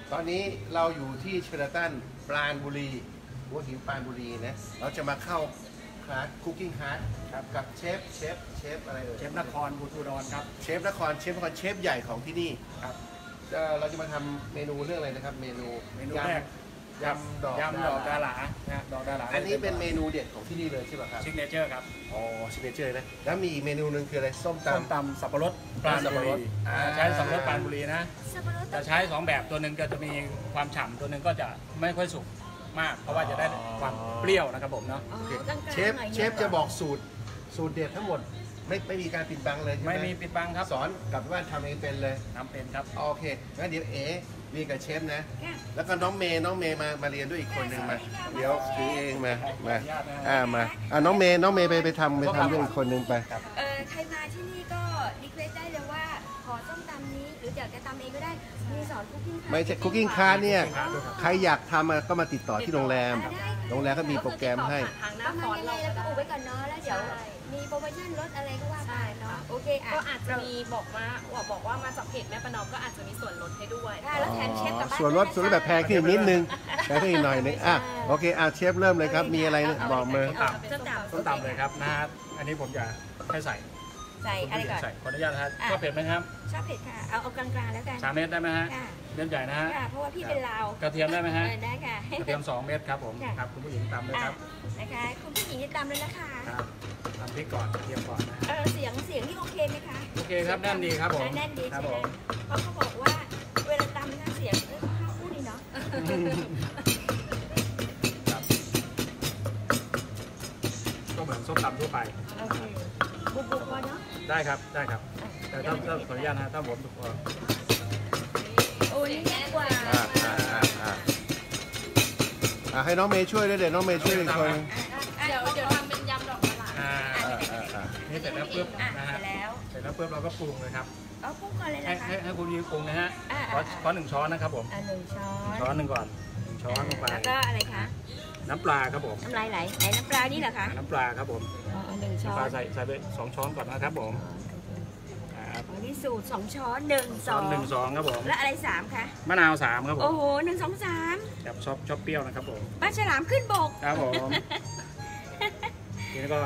ตอนนี้เราอยู่ที่เชอราตันปราณบุรีหัวหินปราณบุรีนะเราจะมาเข้าคลาสคุกกิ้งคลาสกับเชฟอะไรเอ่ยเชฟนครบุรีรัมย์ครับเชฟนครเชฟใหญ่ของที่นี่ครับเราจะมาทำเมนูเรื่องอะไรนะครับเมนูแรกยำดอกดาหลานะดอกดาหลาอันนี้เป็นเมนูเด็ดของที่นี่เลยใช่ไหมครับซิกเนเจอร์ครับอ๋อซิกเนเจอร์นะแล้วมีอีกเมนูหนึ่งคืออะไรส้มตำสับปะรดปราณบุรีใช้สับปะรดปราณบุรีนะจะใช้2แบบตัวหนึ่งก็จะมีความฉ่ำตัวหนึ่งก็จะไม่ค่อยสุกมากเพราะว่าจะได้ความเปรี้ยวนะครับผมเนาะเชฟจะบอกสูตรเด็ดทั้งหมดไม่มีการปิดบังเลยใช่ไหมไม่มีปิดบังครับสอนกลับบ้านทำเองเป็นเลยทำเป็นครับโอเคงั้นเดี๋ยวเรียนกับเชฟนะแล้วก็น้องเมย์มาเรียนด้วยอีกคนหนึ่งมาเดี๋ยวถือเองมาน้องเมย์ไปทำด้วยอีกคนหนึ่งไปใครมาที่นี่ก็รีเควสได้เลยว่าขอส้มตำนี้หรืออยากจะตำเองก็ได้มีสอนคุกกิ้งคลาสไม่ใช่คุกกิ้งคลาสเนี่ยใครอยากทำก็มาติดต่อที่โรงแรมก็มีโปรแกรมให้ประมาณยังไงแล้วก็อุบไว้ก่อนเนาะแล้วเดี๋ยวมีโปรโมชั่นลดอะไรก็ว่าไปเนาะโอเคก็อาจจะมีบอกว่ามาจากเพจแม่ประนอมก็อาจจะมีส่วนลดให้ด้วยแล้วแถมเชฟกับบ้านส่วนลดแบบแพงขึ้นนิดนึงแพงขึ้นอีกหน่อยนึงโอเคเชฟเริ่มเลยครับมีอะไรบอกมาส้มตำเลยครับนะฮะอันนี้ผมจะให้ใส่อะไรก่อนขออนุญาตนะครับชอบเผ็ดไหมครับชอบเผ็ดค่ะเอากลางๆแล้วกัน 3 เม็ดได้ไหมฮะเม็ดใหญ่นะฮะเพราะว่าพี่เป็นลาวกระเทียมได้ไหมฮะได้ค่ะกระเทียม2 เม็ดครับผมครับคุณผู้หญิงตำเลยครับนะคะคุณผู้หญิงจะตำเลยนะคะตำพริกก่อนกระเทียมก่อนนะเสียงนี่โอเคไหมคะโอเคครับแน่นดีครับผมแน่นดีใช่ไหมเพราะเขาบอกว่าเวลาตำนะเสียงเขาพูดดีเนาะก็เหมือนส้มตำทั่วไปบุกพอเนาะได้ครับแต่ถ้าขออนุญาตนะถ้าผมถูกโอ้นี่แน่กว่าให้น้องเมย์ช่วยด้วยเดี๋ยวน้องเมย์ช่วยอีกคนเดี๋ยวทำเป็นยำดอกกระหล่ำนี่เสร็จแล้วปุ๊บนะฮะเสร็จแล้วปุ๊บเราก็ปรุงเลยครับปรุงก่อนเลยนะคะให้คุณยิงปรุงนะฮะขอ1 ช้อนนะครับผม 1 ช้อนหนึ่งก่อน1 ช้อนลงไปแล้วก็อะไรคะน้ำปลาครับผมน้ำลายไหลน้ำปลานี่เหรอคะน้ำปลาครับผม 1 ช้อนใส่ไป2 ช้อนก่อนนะครับผมนี่สูตร2 ช้อน1 2 ครับผมและอะไร3คะมะนาว3ครับผมโอ้โห1 2 3 แบบชอบเปรี้ยวนะครับผมปลาฉลามขึ้นบกครับผมทีนี้ก็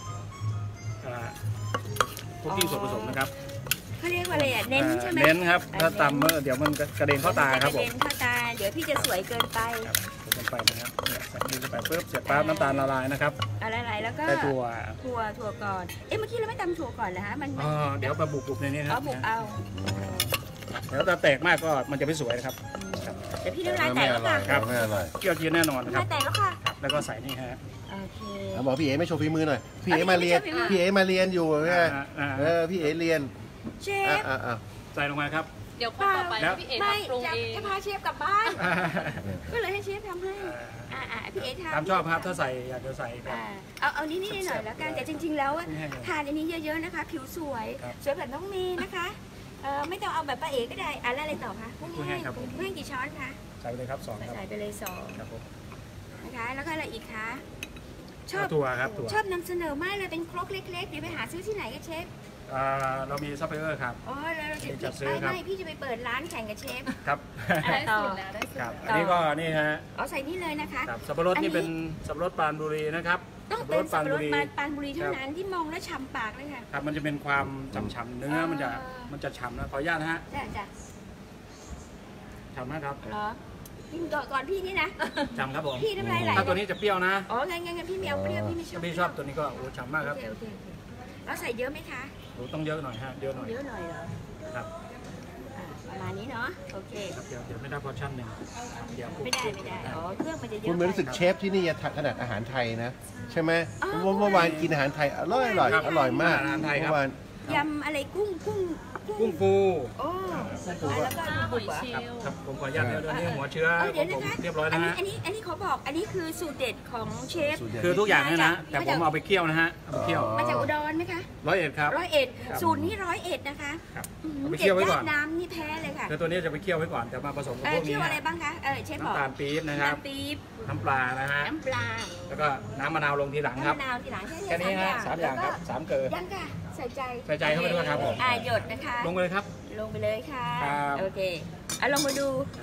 คุกกิ้งส่วนผสมนะครับเขาเรียกว่าอะไรเน้นใช่ไหมเน้นครับถ้าตำเดี๋ยวมันกระเด็นเข้าตาครับผมกระเด็นเข้าตาเดี๋ยวพี่จะสวยเกินไปไปนะครับใส่นี่ไปปุ๊บเสร็จปั๊บน้ำตาลละลายนะครับละลายแล้วก็ใส่ถั่วก่อนเมื่อกี้เราไม่ตำถั่วก่อนเหรอฮะมันเดี๋ยวมาบุกในนี้นะครับบุกเอาเดี๋ยวถ้าแตกมากก็มันจะไม่สวยนะครับเดี๋ยวพี่น้ำลายแตกแล้วค่ะครับเกี่ยวจีนแน่นอนครับแตกแล้วค่ะแล้วก็ใส่นี่ฮะโอเคบอกพี่ไม่โชว์ฝีมือหน่อยพี่มาเรียนอยู่ไงพี่เรียนเชฟใส่ลงมาครับเดี๋ยวต่อไปพี่เอ๋ปรุงเองจะพาเชฟกลับบ้านก็เลยให้เชฟทำให้พี่เอ๋ตามชอบครับถ้าใส่อยากจะใส่เอานิดหน่อยแล้วกันแต่จริงๆแล้วทานอันนี้เยอะๆนะคะผิวสวยแบบน้องเมย์นะคะไม่ต้องเอาแบบป้าเอ๋ก็ได้แล้วอะไรต่อคะกุ้งแห้งกี่ช้อนคะใส่ไปเลยครับ2 ใส่ไปเลย2 ครับผมนะคะแล้วก็อะไรอีกคะชอบถั่วครับชอบนำเสนอมากเลยเป็นครกเล็กๆเดี๋ยวไปหาซื้อที่ไหนกันเชฟเรามีซัพพลายเออร์ครับแล้วเราจะซื้อไม่พี่จะไปเปิดร้านแข่งกับเชฟครับได้สูตรแล้วอันนี้ก็นี่ฮะใส่นี่เลยนะคะสับปะรดนี่เป็นสับปะรดปราณบุรีนะครับต้องเป็นสับปะรดปราณบุรีเท่านั้นที่มองแล้วฉ่ำปากเลยค่ะครับมันจะเป็นความฉ่ำเนื้อมันจะฉ่ำนะขออนุญาตนะฮะจ้ะฉ่ำนะครับเหรอก่อนพี่นี่นะฉ่ำครับผมพี่น้ำลายไหลถ้าตัวนี้จะเปรี้ยวนะงั้นพี่ไม่เอาเปรี้ยวพี่ชอบตัวนี้ก็โอ้ฉ่ำมากครับแล้วใส่เยอะไหมคะต้องเยอะหน่อยฮะเยอะหน่อยเหรอครับประมาณนี้เนาะโอเคเดี๋ยวไม่ได้พอชั่นหนึ่งเดี๋ยวไม่ได้เครื่องมันจะเยอะคุณเหมือนรู้สึกเชฟที่นี่ถนัดอาหารไทยนะใช่ไหมเมื่อวานกินอาหารไทยอร่อยมากอาหารไทยครับยำอะไรกุ้งฟูแล้วก็บุกครับผมขออนุญาตเดี๋ยวนี้หัวเชื้อผมเรียบร้อยนะฮะอันนี้เขาบอกอันนี้คือสูตรเด็ดของเชฟคือทุกอย่างนี่นะแต่ผมเอาไปเคี่ยวนะฮะเอาไปเคี่ยวมาจากอุดรไหมคะ 101ครับ 101สูตรนี้101นะคะเอาไปเคี่ยวไว้ก่อนน้ำนี่แพ้เลยค่ะคือตัวนี้จะไปเคี่ยวไว้ก่อนจะมาผสมกับพวกนี้เคี่ยวอะไรบ้างคะเชฟบอกน้ำตาลปี๊บนะครับน้ำปลานะฮะแล้วก็น้ำมะนาวลงทีหลังครับแค่นี้ฮะ3 อย่างครับ3 เกลือยังค่ะใส่ใจเข้าไปด้วยครับผมหยดนะคะลงไปเลยครับลงไปเลยค่ะโอเคลงมาดู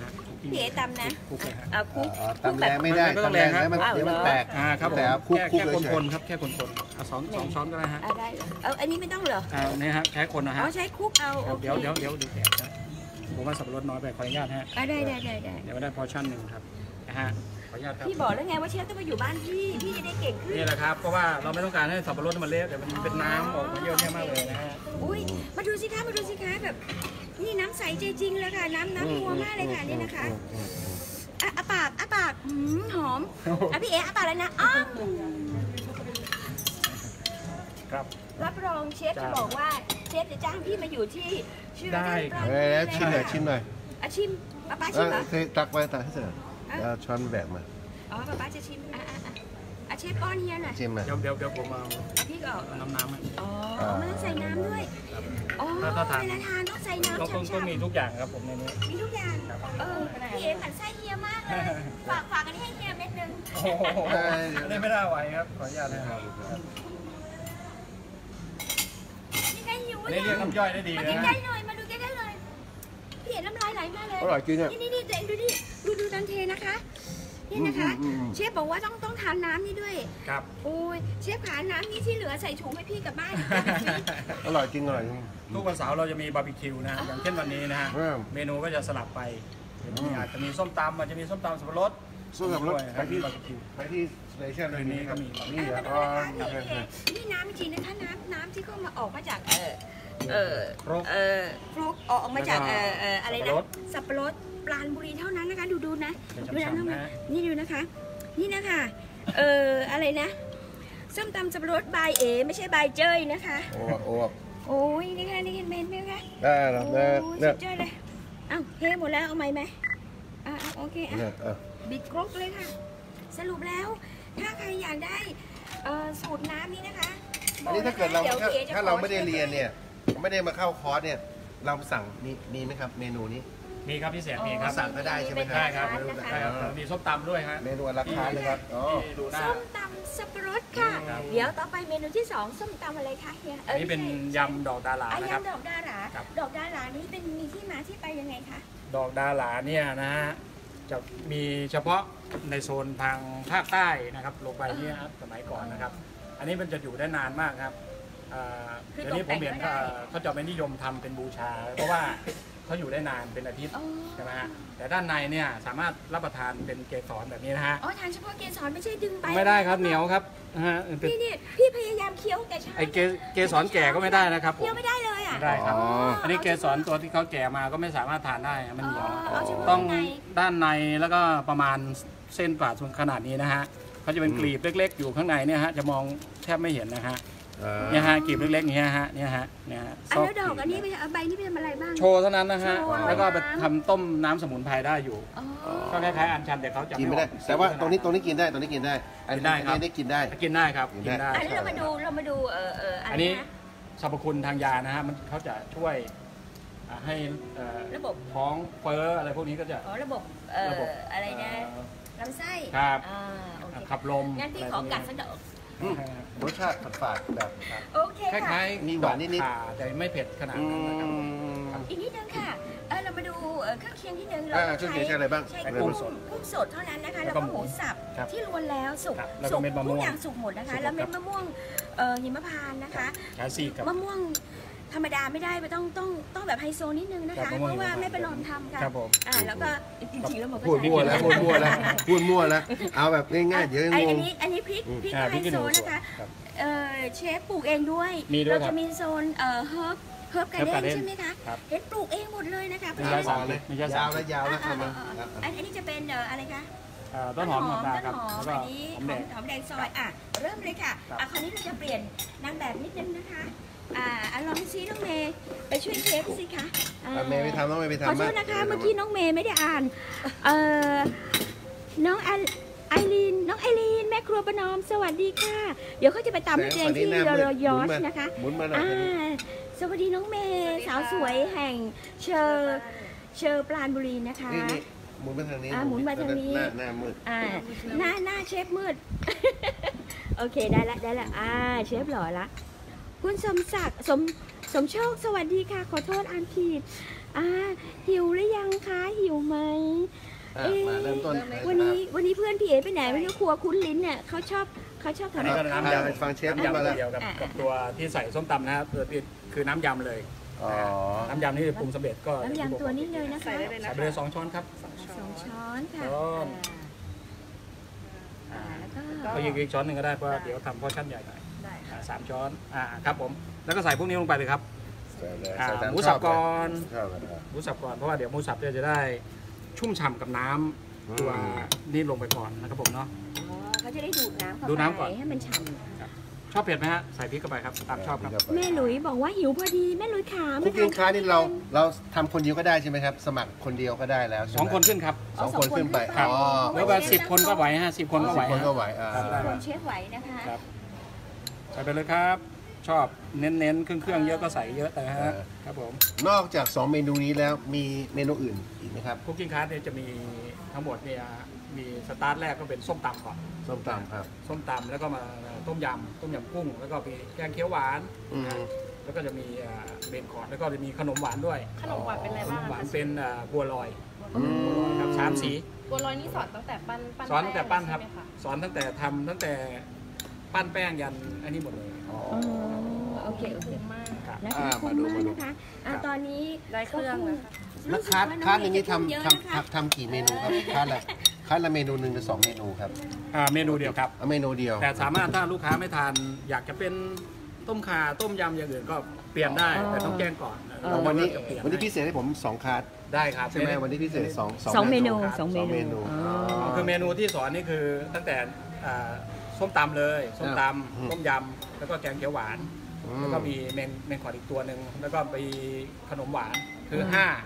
พี่เอ๋ตำนะคลุกเลยฮะเอาคลุกตำแรงไม่ได้ไม่ต้ตำองแรงแรงครับแล้วมันเดี๋ยวมันแตกครับผมแต่เอาคลุกแค่เฉคยนๆครับแค่คนๆเอาสองช้อนก็ได้ฮะได้เอาอันนี้ไม่ต้องเหรอนี่ฮะใช้คนนะอ๋ฮะอใช้คลุกเอาโอเคเดี๋ยวแตกนะผมว่าสับปะรดน้อยไปขออนุญาตฮะได้เดี๋ยวไม่ได้พอชั่นหนึ่งครับนะฮะขออนุญาตครับพี่บอกแล้วไงว่าเชฟต้องมาอยู่บ้านพี่จะได้เก่งขึ้นนี่แหละครับเพราะว่าเราไม่ต้องการให้สับปะรดมันเละเดี๋ยวมันเป็นน้ำออกมาเยอะแยะมากเลยนะฮะอุ้ยมาดูสิคะแบบนี่น้ำใสใจจริงเลยค่ะน้ำนัวมากเลยค่ะนี่นะคะอาปากหอมพี่เอ๋อาปากเลยนะอ้าวครับรับรองเชฟจะบอกว่าเชฟจะจ้างพี่มาอยู่ที่ชื่อได้ร้านแล้วชิมหน่อยชิมหน่อยชิมป้าชิมเหรอเคยตักไว้ตักให้เสร็จเอาช้อนแบกมาอ๋อป้าจะชิมเชฟป้อนเฮียหน่อยชิมหน่อยเดี๋ยวผมเอาพี่ก็น้ำอ๋อมันต้องใส่น้ำด้วยอ๋อเวลาทานต้องใส่น้ำก็ฉ่ำมีทุกอย่างครับผมในนี้มีทุกอย่างพี่เอ๋ผันไส้เฮียมากเลยฝากกันให้เฮียเม็ดนึงโอ้โหไม่ได้ไหวครับขออนุญาตนะครับนี่ใกล้หิวนี่เรียกน้ำย่อยได้ดีมานะกินใกล้หน่อยมาดูใกล้ๆเลยพี่เอ๋น้ำลายไหลมากเลยอร่อยจริงอ่ะนี่ตัวเองดูดิดูดันเทนะคะนี่นะคะเชฟบอกว่าต้องทานน้ำนี่ด้วยครับโอ้ยเชฟขาน้ำนี่ที่เหลือใส่ถุงให้พี่กลับบ้านอร่อยจริงอร่อยจริงทุกวันเสาร์เราจะมีบาร์บีคิวนะอย่างเช่นวันนี้นะฮะ เมนูก็จะสลับไปอาจจะมีส้มตำอาจจะมีส้มตำสับปะรดสู้กับรถไปที่บาร์บีคิวไปที่สเตชันเลยนี่ครับนี่มาอ๋ดูอนะคะนี่น้ำจริงๆนะคะน้ำที่เขามาออกมาจากโฟกออกมาจากอะไรนะสับปะรดปราณบุรีเท่านั้นนะคะดูนะดูนะนี่ดูนะคะนี่นะคะอะไรนะส้มตำสับปะรดบายเอไม่ใช่บายเจ้ยนะคะโอ้ยนี่ค่ะนี่เห็นเมนไหมคะได้แล้วสุดยอดเลยอ้าวเทหมดแล้วเอาไหมโอเคบิดครกเลยค่ะสรุปแล้วถ้าใครอยากได้สูตรน้ำนี้นะคะอันนี้ถ้าเกิดเราถ้าเราไม่ได้เรียนเนี่ยไม่ได้มาเข้าคอร์สเนี่ยเราสั่งมีไหมครับเมนูนี้มีครับพี่เสียมีครับสั่งก็ได้ใช่ไหมครับได้ครับมีส้มตำด้วยฮะเมนูราคาเลยครับดูหน้าส้มตำสับปะรดค่ะเดี๋ยวต่อไปเมนูที่2ส้มตำอะไรคะเฮียนี่เป็นยำดอกดารานะครับยำดอกดาราดอกดารานี้เป็นมีที่มาที่ไปยังไงคะดอกดาราเนี่ยนะฮะจะมีเฉพาะในโซนทางภาคใต้นะครับลงไปเนี่ยสมัยก่อนนะครับ อันนี้มันจะอยู่ได้นานมากครับเดี๋ยวนี้ผมเห็นเขาจะไม่นิยมทำเป็นบูชาเพราะว่าเขาอยู่ได้นานเป็นอาทิตย์ใช่ไหมฮะแต่ด้านในเนี่ยสามารถรับประทานเป็นเกสรแบบนี้นะฮะทานเฉพาะเกสรไม่ใช่ดึงไปไม่ได้ครับเหนียวครับนะฮะพี่พยายามเคี้ยวแต่ช้าไอเกสรแก่ก็ไม่ได้นะครับเคี้ยวไม่ได้เลยไม่ได้ครับอันนี้เกสรตัวที่เขาแก่มาก็ไม่สามารถทานได้มันเหนียวต้องด้านในแล้วก็ประมาณเส้นผ่าศูนย์ขนาดนี้นะฮะเขาจะเป็นกลีบเล็กๆอยู่ข้างในเนี่ยฮะจะมองแทบไม่เห็นนะฮะเนี่ยฮะกลีบเล็กๆอย่างเงี้ยฮะเนี่ยฮะแล้วดอกอันนี้ใบนี้เป็นอะไรบ้างโชว์เท่านั้นนะฮะแล้วก็ไปทำต้มน้ำสมุนไพรได้อยู่ก็คล้ายๆอัญชันแต่เขาจะกินไม่ได้แต่ว่าตรงนี้กินได้ตรงนี้กินได้อันนี้ได้กินได้กินได้ครับกินได้อันนี้เรามาดูอันนี้สรรพคุณทางยานะฮะมันเขาจะช่วยให้ระบบท้องเฟ้ออะไรพวกนี้ก็จะระบบอะไรนะลำไส้ครับขับลมงั้นพี่ขอกัดสักดอกรสชาติฝาดแบบโอเคคล้ายๆมีหวานนิดๆแต่ไม่เผ็ดขนาดนั้นนะครับอีกนิดนึงค่ะเรามาดูเครื่องเคียงที่นึงเราใช้อะไรบ้างใช้กุ้งสดเท่านั้นนะคะแล้วก็หมูสับที่รวนแล้วสุกทุกอย่างสุกหมดนะคะแล้วเม็ดมะม่วงหิมพานต์นะคะมะม่วงธรรมดาไม่ได้ไปต้องแบบไฮโซนิดนึงนะคะเพราะว่าไม่เป็นลมทำค่ะแล้วก็จริงๆแล้วหมดพูดมั่วแล้วเอาแบบง่ายๆเดี๋ยวงงอันนี้พริกไฮโซนะคะเชฟปลูกเองด้วยเราจะมีโซนเฮิร์บการ์เด้นใช่ไหมคะเห็นปลูกเองหมดเลยนะคะยาวแล้วทำมาอันนี้จะเป็นอะไรคะต้นหอมธรรมดาครับอันนี้หอมแดงซอยเริ่มเลยค่ะคราวนี้เราจะเปลี่ยนนางแบบนิดนึงนะคะลองซีน้องเมย์ไปช่วยเชฟสิคะเมย์ไปทำน้องเมย์ไปทำขอโทษนะคะเมื่อกี้น้องเมย์ไม่ได้อ่านน้องไอรีนแม่ครัวประนอมสวัสดีค่ะเดี๋ยวเขาจะไปตำให้เองที่รอยอชนะคะสวัสดีน้องเมย์สาวสวยแห่งเชอร์ปราณบุรีนะคะหมุนมาทางนี้หมุนมาทางนี้หน้ามืดหน้าเชฟมืดโอเคได้ละเชฟหล่อละคุณสมศักดิ์สมโชคสวัสดีค่ะขอโทษอ่านผิดหิวหรือยังคะหิวไหมมาเริ่มต้นวันนี้เพื่อนพี่เอ๋ไปไหนไม่รู้ครัวคุ้นลิ้นเนี่ยเขาชอบอันทำนี้ก็น้ำยำฟังเชฟน้ำยำมาแล้วเดียวกับตัวที่ใส่ส้มตำนะครับตัวที่คือน้ำยำเลยอ๋อน้ำยำนี่ปรุงสำเร็จก็น้ำยำตัวนี้เลยนะคะใส่ได้เลยนะใส่ไปเลย2 ช้อนครับ 2 ช้อนค่ะช้อนแล้วก็ก็อีกช้อนหนึ่งก็ได้เพราะว่าเดี๋ยวทำพอชั่นใหญ่หน่อยได้ค่ะ 3 ช้อนครับผมแล้วก็ใส่พวกนี้ลงไปเลยครับใส่เลยอ่าใส่ตามหมูสับชเลยก่อนชอบกันอ่ะหมูสับก่อนเพราะว่าเดี๋ยวหมูสับเนี่ยจะได้ชุ่มฉ่ำกับน้ำตัวนี่ลงไปก่อนนะครับผมเนาะอ๋อเขาจะได้ดูดน้ำเข้าดูดน้ำก่อนไปให้มันฉ่ชอบเผ็ดไหมฮะใส่พริกเข้าไปครับตามชอบครับำแม่หลุยบอกว่าหิวพอดีแม่หลุยขาคุกกิ้งคลาสนี่เราทำคนเดียวก็ได้ใช่ไหมครับ สมัครคนเดียวก็ได้แล้วใช่ไหม 2 คนขึ้นครับสองคนขึ้นไปครับอ๋อแล้วก็10 คนก็ไหวฮะ10 คนก็ไหว 10 คนก็ไหวครับคนเชฟไหวนะคะครับใส่ไปเลยครับ ชอบเน้นๆเครื่องเยอะก็ใส่เยอะแต่ฮะครับผมนอกจาก 2 เมนูนี้แล้วมีเมนูอื่นอีกไหมครับคุกกิ้งคลาสเนี่ยจะมีทั้งหมดเนี่ยมีสตาร์ทแรกก็เป็นส้มตำก่อนส้มตำครับส้มตำแล้วก็มาต้มยำกุ้ง แล้วก็มีแกงเขียวหวานอืมแล้วก็จะมีเบนคอร์ดแล้วก็จะมีขนมหวานด้วยขนมหวานเป็นอะไรขนบ้างมหวานคะเป็นบัวลอยอืมครับ3 สีบัวลอยนี่สอนตั้งแต่ปั้นสอนตั้งแต่ปั้นครับใช่ไหมะสอนตั้งแต่ทำตั้งแต่ปั้นแป้งยันอันนี้หมดเลยอ๋ออ๋อโอเคโอเคคุ้มมากครับนะคะคุ้มมากนะคะตอนนี้ได้เครื่องนะคะแล้วคลาสอย่างนี้ทำกี่เมนูครับคลาสละเมนู1 หรือ 2 เมนูครับเมนูเดียวครับเอาเมนูเดียวแต่สามารถถ้าลูกค้าไม่ทานอยากจะเป็นต้มข่าต้มยำอย่างอื่นก็เปลี่ยนได้แต่ต้องแจ้งก่อนวันนี้จะเปลี่ยวันนี้พิเศษให้ผม2 คลาสได้ครับใช่ไหมวันนี้พิเศษ2 2 เมนูครับ 2 เม 2 เมนูนูคือเมนูที่สอนนี่คือตั้งแต่ส้มตำเลยส้มตอืมำต้มยำแล้วก็แกงเขียวหวาน แล้วก็มีเมนคอร์ดอีกตัวหนึ่งแล้วก็มีขนมหวานคือ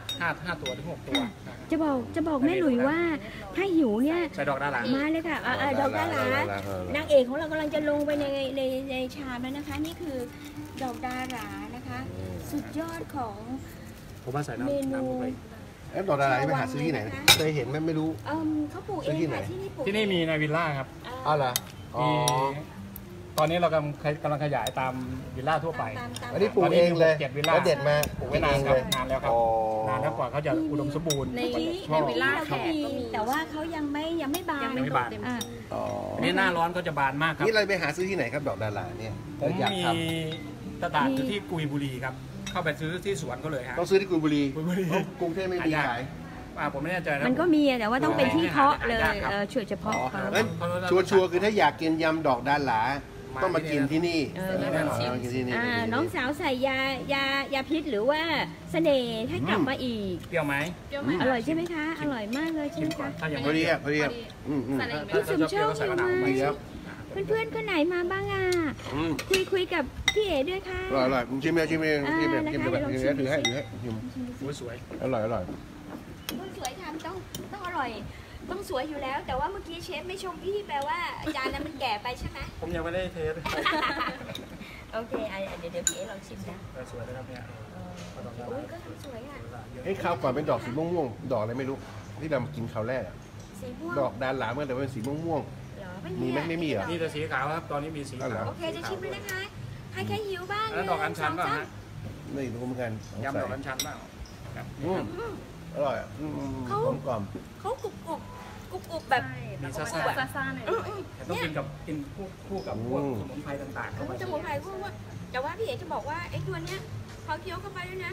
5ตัวถึง6ตัวนะครับจะบอกแม่หลุยว่าถ้าหิวเนี่ยใส่ดอกดารามาเลยค่ะดอกดาราเออนางเอกของเรากำลังจะลงไปในชามแล้วนะคะ นี่คือดอกดารานะคะ สุดยอดของผมว่าใส่เมนูน้ำลงไปเอ๊ะดอกดารานี่ไปหาซื้อที่ไหนเคยเห็นไหมไม่รู้เขาปลูกเองที่ไหนค่ะที่นี่ปลูกที่นี่มีในวิลล่าครับอ๋อเหรออ๋อมีตอนนี้เรากำลังขยายตามวิลล่าทั่วไปตามอันนี้ปลูกเองเลยตอนนี้มี6-7วิลล่าแล้วเด็ดมาปลูกไว้นานครับนานแล้วครับอ๋อนานแล้วกว่าเขาจะอุดมสมบูรณ์ในชอบวิลล่าแขก็กมีก็มีแต่ว่าเขายังไม่บานยังไม่ไม่บานเต็มอ่าที่อ๋ออันนี้หน้าร้อนก็จะบานมากครับนี่เราไปหาซื้อที่ไหนครับดอกดาราเนี่ยผมอยากมีทตลาดอยู่ที่กุยบุรีครับ เข้าไปซื้อที่สวนเขาเลยฮะำต้องซื้อที่กุยบุรีกุยบุรีเพราะกรุงเทพไม่มีขายผมไม่แน่ใจนะมันก็มีแต่ว่าต้องเป็นที่เพาะเลยหายากครับช่วยเฉพาะอ๋อเขางั้นชัวร์ๆคือถ้าอยากกินยำดอกดาราต้องมากินที่นี่แน่นอนมากินที่นี่น้องสาวใส่ยาพิษหรือว่าเสน่ห์ให้กลับมาอีกเปรี้ยวไหมเปรี้ยวไหมอร่อยใช่ไหมคะ อร่อยมากเลยใช่ชิไหมมก่อนคะถ้ายังพอดีไม่อ่ะพอดีอ่ะอืมใส่อะไรอีกไหมพี่คะสมโชคใส่อยู่มะนาวไหมไปครับเพื่อนๆก็ไหนมาบ้างอ่ะอืมคุยกับพี่เอ๋ด้วยค่ะอร่อยชิมเลยชิมเลยชิมเลยนะคะชิมเลยลองชิถืมอให้ดูถือให้สิชิมโอ้ยสวยอร่อยอร่อยคนสวยทำต้องอร่อย ต้องสวยอยู่แล้ว แต่ว่าเมื่อกี้เชฟไม่ชมพี่แปลว่าอาจารย์นั้นมันแก่ไปใช่ไหมผมยังไม่ได้เทสโอเคเดี๋ยวพี่เอ๋ลองชิมนะแต่สวยนะครับเนี่ยอุ้ยก็ทำสวยอ่ะเฮ้ยข้าวก่อนเป็นดอกสีม่วงๆดอกอะไรไม่รู้ที่เรามากินคราวแรกอะสีม่วงดอกดาราเมื่อแต่ว่าเป็นสีม่วงเหรอมีไหมไม่มีเหรอนี่จะสีขาวครับ ตอนนี้มีสีอ๋อเหรขาวโอเคจะชิมเลยนะคะใครหิวบ้างแล้วดอกอัญชันป่ะฮะๆไม่รู้เหมือนกันยำดอกอัญชันเปล่าครับอืมอร่อยอ่ะกลมกล่อมเขากรุบแบบมีซ่าซ่าๆหน่อยแต่ต้องกินกับคู่กับพวกสมุนไพรต่างๆเข้าไปจมูกไผ่พวกว่าแต่ว่าพี่เอ๋จะบอกว่าไอ้ตัวเนี้ยพอเคี้ยวเข้าไปด้วยนะ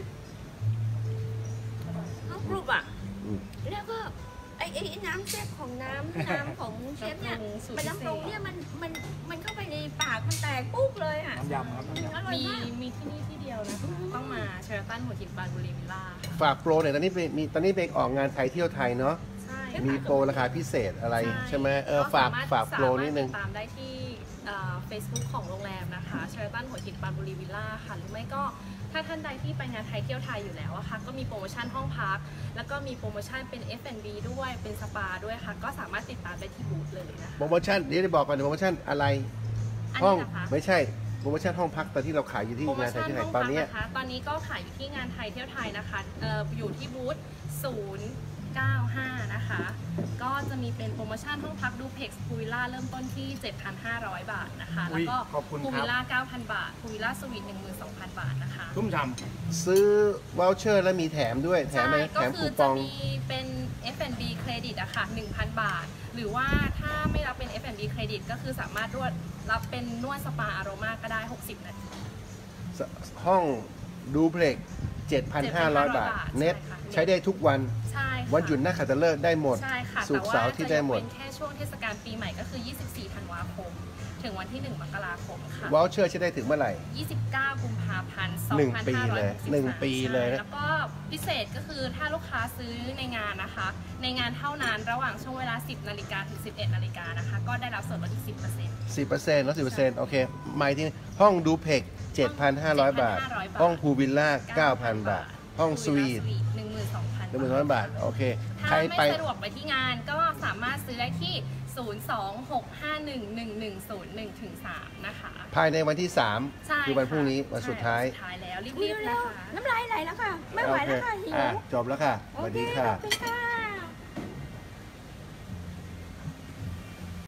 เขากรุบอ่ะอืมแล้วก็ไอ้น้ำแซ่บของน้ำของเชฟเนี่ยมันน้ำปรุงเนี่ยมันเข้าไปในปากมันแตกปุ๊บเลยอ่ะน้ำยำครับน้ำยำอร่อยมีมากมีที่นี่ที่เดียวนะต้องมาเชอร์ตันหัวหินบานบุรีวิลล่าค่ะฝากโปรหน่อยตอนนี้ไปออกงานไทยเที่ยวไทยเนาะใช่มีโปรราคาพิเศษอะไรใช่ไหมฝากโปรนิดนึงสามารถติดตามได้ที่Facebook ของโรงแรมนะคะเชอร์ตันหัวหินบานบุรีวิลล่าค่ะหรือไม่ก็ถ้าท่านใดที่ไปงานไทยเที่ยวไทยอยู่แล้วอะค่ะก็มีโปรโมชั่นห้องพัก แล้วก็มีโปรโมชั่นเป็น F&B ด้วยเป็นสปาด้วยค่ะก็สามารถติดตามได้ที่บูธเลยนะคะโปรโมชั่นเดี๋ยวจะบอกก่อนโปรโมชั่นอะไรอันห้องนี้นะคะไม่ใช่โปรโมชั่นห้องพักตอนที่เราขายอยู่ที่โปรโมงานไทยชั่นที่ไหนห้องตอพันกนี้นะคะตอนนี้ก็ขายอยู่ที่งานไทยเที่ยวไทยนะคะอยู่ที่บูธ095นะคะก็จะมีเป็นโปรโมชั่นห้องพักดูเพล็กซ์พูวิลล่าเริ่มต้นที่ 7,500 บาทนะคะอุ๊แล้วยก็ขอบคุณครับพูวิลล่า 9,000 บาทพูวิลล่าสวีท 12,000 บาทนะคะทุ่มทซื้อวอลเชอร์แล้วมีแถมด้วยแถมไหมใช่แถก็มคืคูอปจะองมีเป็น F&B เครดิตอะค่ะ 1,000 บาท หรือว่าถ้าไม่รับเป็น F&B เครดิตก็คือสามารถรับเป็นนวดสปาอโรมาก็ได้ 60 นาทีห้องดูเพล็ก 7,500 บาท เน็ตใช่ค่ะใช้ได้ทุกวันใช่ค่ะวันหยุดนักขัตฤกษ์ได้หมดใช่ค่ะศุกร์เสาร์ที่ได้หมดแต่ว่าจะยกเว้นแค่ช่วงเทศกาลปีใหม่ก็คือ 24 ธันวาคม ถึงวันที่ 1 มกราคมค่ะวอลเชอร์ใช้ได้ถึงเมื่อไหร่ 29 กุมภาพันธ์หนึ่งปีเลย 2563 หนึ่งปีเลยนะใช่แล้วก็พิเศษก็คือถ้าลูกค้าซื้อในงานนะคะ ในงานเท่านั้นระหว่างช่วงเวลา 10 นาฬิกาถึง 11 นาฬิกานะคะ ก็ได้รับส่วนลดอีก 10% 10%ลด 10%โอเคหมายถึงห้องดูเพล็ก 7,500 บาท ห้องพูลวิลล่า 9,000 บาท ห้องสวีท 12,000 บาท โอเค ใครถ้าไปไม่สะดวกไปที่งานก็สามารถซื้อได้ที่ 026511101-3 นะคะภายในวันที่ใช่ 3 คือวันพรุ่งนี้วันสุดท้ายสุดท้ายแล้วรีอุ๊ยบๆเร็นะวคะๆน้ำลายไหลแล้วค่ะ ไม่ไหวแล้วค่ะหิวจบแล้วค่ะสวัสดีค่ะโอเคขอบคุณค่ะ